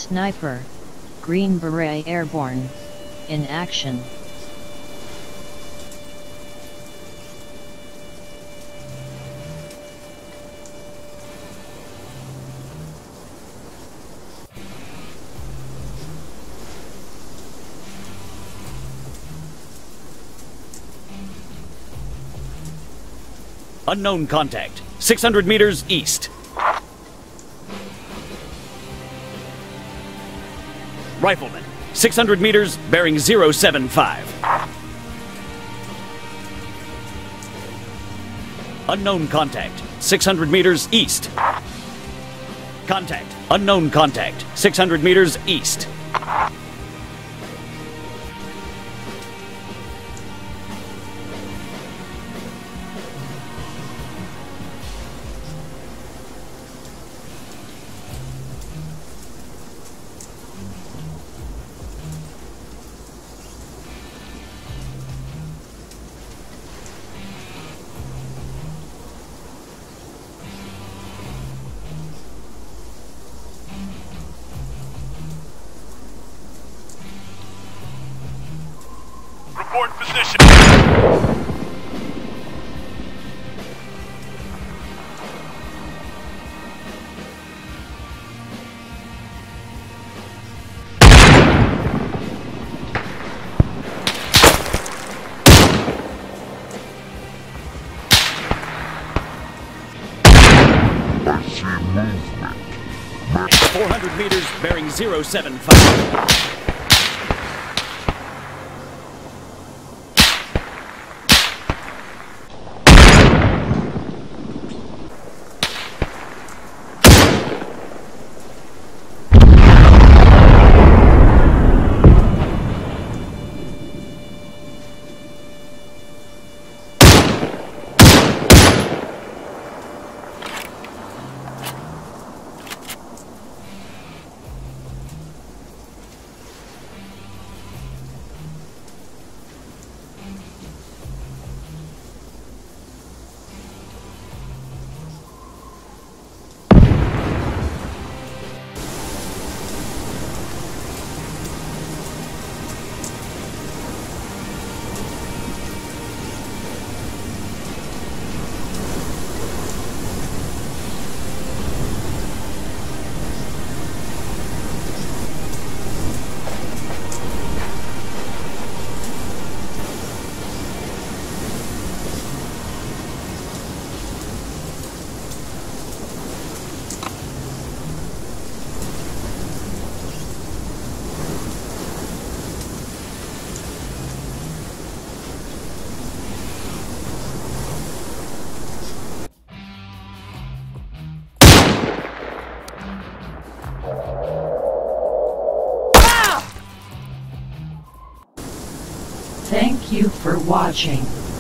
Sniper, Green Beret Airborne, in action. Unknown contact, 600 meters east. Rifleman, 600 meters, bearing 075. Unknown contact, 600 meters east. Contact, unknown contact, 600 meters east. Report position. I see movement. 400 meters, bearing 075. Thank you for watching.